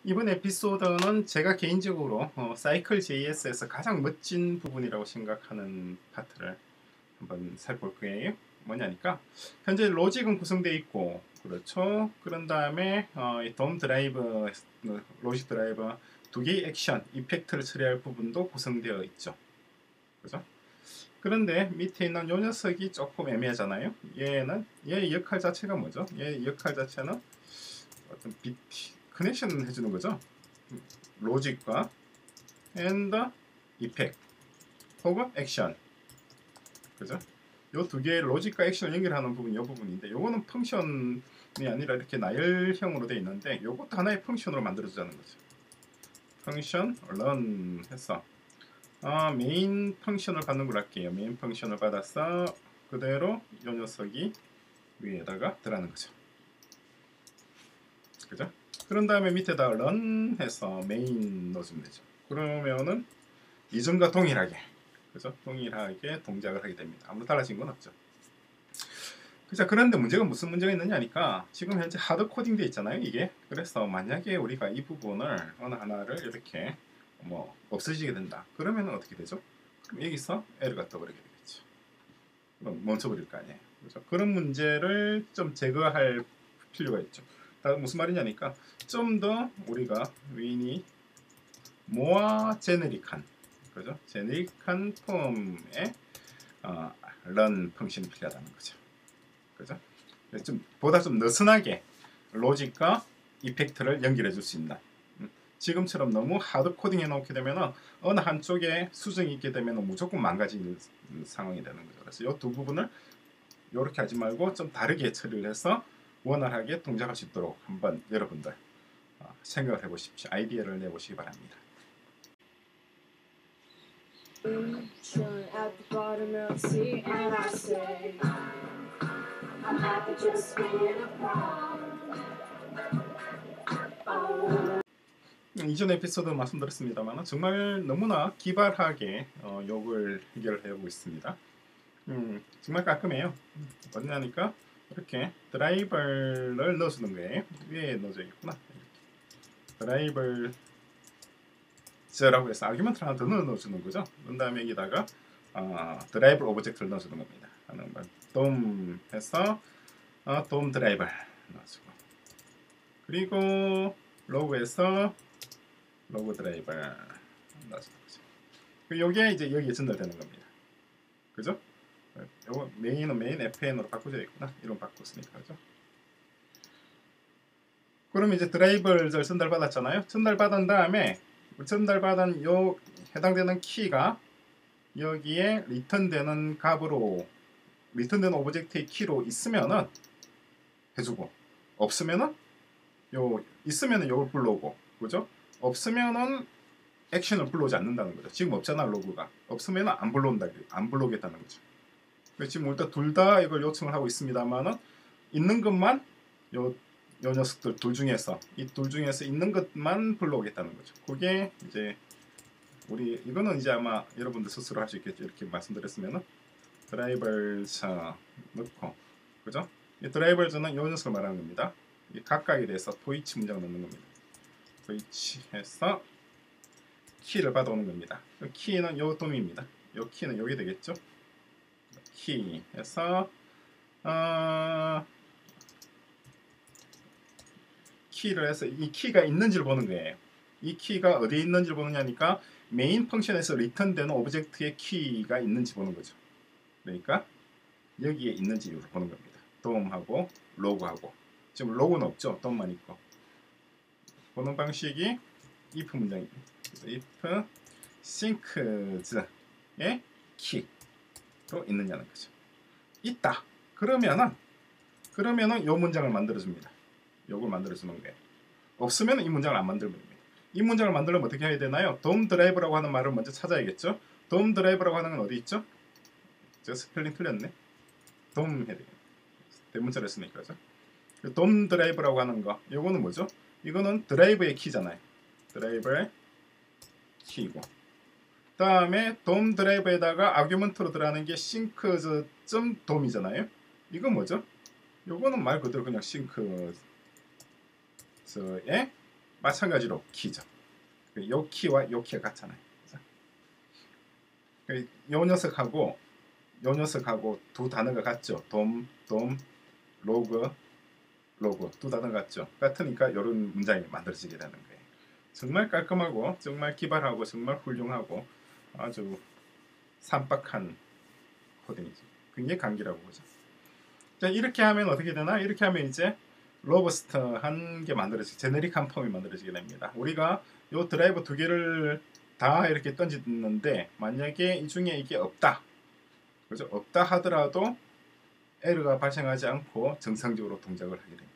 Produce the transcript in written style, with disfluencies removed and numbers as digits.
이번 에피소드는 제가 개인적으로 사이클 JS에서 가장 멋진 부분이라고 생각하는 파트를 한번 살펴볼 거예요. 뭐냐니까 현재 로직은 구성되어 있고, 그렇죠. 그런 다음에 돔 드라이버, 로직 드라이버 두 개의 액션, 이펙트를 처리할 부분도 구성되어 있죠. 그죠? 그런데 밑에 있는 요 녀석이 조금 애매하잖아요. 얘의 역할 자체가 뭐죠? 얘의 역할 자체는 어떤 커넥션 해주는 거죠. 로직과 and effect 혹은 액션, 그죠? 요 두 개의 로직과 액션을 연결하는 부분이 이 부분인데, 요거는 펑션이 아니라 이렇게 나열형으로 되어 있는데, 요것도 하나의 펑션으로 만들어주자는 거죠. 펑션 run 해서 메인 펑션을 받는 걸 할게요. 메인 펑션을 받아서 그대로 요 녀석이 위에다가 들어가는 거죠. 그죠? 그런 다음에 밑에다 run 해서 메인 넣어주면 되죠. 그러면은 이전과 동일하게, 그죠? 동일하게 동작을 하게 됩니다. 아무런 달라진 건 없죠. 그죠? 그런데 문제가 무슨 문제가 있느냐니까, 지금 현재 하드 코딩 돼 있잖아요, 이게. 그래서 만약에 우리가 이 부분을 어느 하나를 이렇게 없어지게 된다. 그러면 어떻게 되죠? 그럼 여기서 에러가 떠버리게 되겠죠. 그럼 멈춰버릴 거 아니에요. 그죠? 그런 문제를 좀 제거할 필요가 있죠. 무슨 말이냐니까, 좀 더 우리가 윈이 모아 제네릭한, 그죠? 제네릭한 폼의 run 펑션이 필요하다는 거죠. 그죠? 보다 좀 느슨하게 로직과 이펙트를 연결해 줄 수 있나. 지금처럼 너무 하드 코딩 해놓게 되면 어느 한쪽에 수정이 있게 되면 무조건 망가지는 상황이 되는 거죠. 그래서 이 두 부분을 이렇게 하지 말고 좀 다르게 처리를 해서 원활하게 동작할 수 있도록 한번 여러분들 생각을 해보십시오. 아이디어를 내보시기 바랍니다. 이전 에피소드 말씀드렸습니다만 정말 너무나 기발하게 욕을 해결해보고 있습니다. 정말 깔끔해요. 뭐냐니까 이렇게 드라이버를 넣어주는 거예요. 위에 넣어져 있구나. 드라이버 라고 해서 아규먼트를 하나 더 넣어주는 거죠. 그런 다음에 여기다가 드라이버 오브젝트를 넣어주는 겁니다. 하는 걸 돔 해서 돔 드라이버 넣어주고, 그리고 로그에서 로그 드라이버 넣어주는 거죠. 요게 이제 여기에 전달되는 겁니다. 그죠? 요거 메인은 메인 FN으로 바꾸져 있구나. 이름 바꿨으니까. 그죠? 그러면 이제 드라이버를 전달받았잖아요. 전달받은 다음에 전달받은 요 해당되는 키가 여기에 리턴되는 값으로, 리턴되는 오브젝트의 키로 있으면은 해주고, 없으면은 있으면은 요걸 불러오고, 그죠? 없으면은 액션을 불러오지 않는다는 거죠. 지금 없잖아, 로그가. 없으면은 안 불러오겠다는 거죠. 지금 일단 둘 다 이걸 요청을 하고 있습니다만은 있는 것만 요 녀석들 둘 중에서, 이 둘 중에서 있는 것만 불러오겠다는 거죠. 그게 이제 이거는 이제 아마 여러분들 스스로 할 수 있겠죠. 이렇게 말씀드렸으면은 드라이버즈 넣고, 그죠? 이 드라이버즈는 요 녀석을 말하는 겁니다. 이 각각에 대해서 도이치 문장을 넣는 겁니다. 도이치 해서 키를 받아오는 겁니다. 키는 요 돔입니다. 요 키는 여기 되겠죠? 키 해서 키를 해서 이 키가 있는지를 보는 거예요. 이 키가 어디에 있는지를 보느냐니까 메인 펑션에서 리턴되는 오브젝트의 키가 있는지 보는 거죠. 그러니까 여기에 있는지를 보는 겁니다. 돔하고 로그하고. 지금 로그는 없죠. 돔만 있고. 보는 방식이 if 문장입니다. 그래서 if syncs의 키로 있느냐는 거죠. 있다. 그러면은 요 문장을 만들어줍니다. 요걸 만들어주는 거예요. 없으면 이 문장을 안 만들면 됩니다. 이 문장을 만들려면 어떻게 해야 되나요? 돔 드라이버라고 하는 말을 먼저 찾아야겠죠. 돔 드라이버라고 하는 건 어디 있죠? 제가 스펠링 틀렸네. 돔 해야 되겠네. 대문자를 했으니까. 돔 드라이버라고 하는 거, 요거는 뭐죠? 이거는 드라이버의 키잖아요. 드라이버의 키고, 그 다음에 돔 드라이버에다가 아규먼트로 들어가는 게 syncs.dom이잖아요. 이건 뭐죠? 요거는 말 그대로 그냥 syncs의 마찬가지로 키죠. 요 키와 요 키가 같잖아요. 그죠? 요 녀석하고 두 단어가 같죠. 돔, 로그, 두 단어 같죠. 같으니까 이런 문장이 만들어지게 되는 거예요. 정말 깔끔하고 정말 기발하고 정말 훌륭하고 아주 산박한 코딩이죠. 굉장히 간결하고 그죠. 자, 이렇게 하면 어떻게 되나? 이렇게 하면 이제 로버스트한 게 만들어지게, 제네릭한 폼이 만들어지게 됩니다. 우리가 요 드라이버 두 개를 다 이렇게 던지는데 만약에 이 중에 이게 없다, 그죠? 없다 하더라도 에러가 발생하지 않고 정상적으로 동작을 하게 됩니다.